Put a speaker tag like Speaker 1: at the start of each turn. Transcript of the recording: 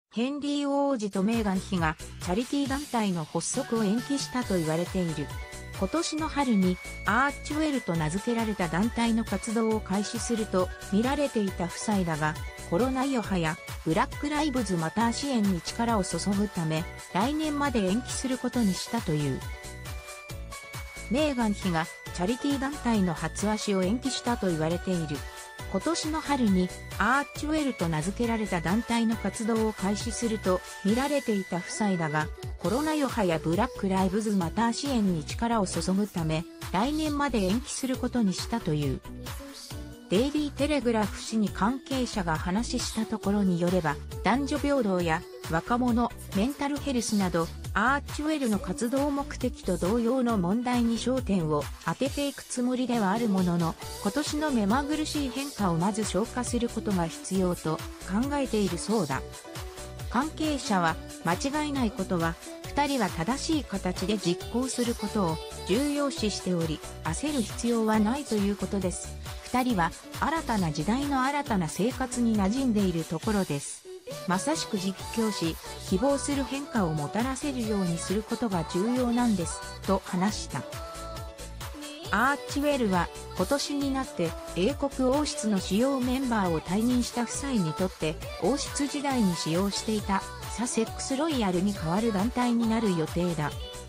Speaker 1: ヘンリー王子とメーガン妃がチャリティー団体の発足を延期したと言われている。今年の春にアーチウェルと名付けられた団体の活動を開始すると見られていた夫妻だが、コロナ余波やブラックライブズマター支援に力を注ぐため、来年まで延期することにしたという。メーガン妃がチャリティー団体の初足を延期したと言われている。今年の春にアーチウェルと名付けられた団体の活動を開始すると見られていた夫妻だが、コロナ余波やブラックライブズマター支援に力を注ぐため、来年まで延期することにしたという。デイリーテレグラフ紙に関係者が話したところによれば、男女平等や若者、メンタルヘルスなど、アーチウェルの活動目的と同様の問題に焦点を当てていくつもりではあるものの、今年の目まぐるしい変化をまず消化することが必要と考えているそうだ。関係者は、間違いないことは、二人は正しい形で実行することを重要視しており、焦る必要はないということです。二人は新たな時代の新たな生活に馴染んでいるところです。まさしく実況し、希望する変化をもたらせるようにすることが重要なんです、と話した。アーチウェルは今年になって英国王室の主要メンバーを退任した夫妻にとって王室時代に使用していたサセックスロイヤルに代わる団体になる予定だ。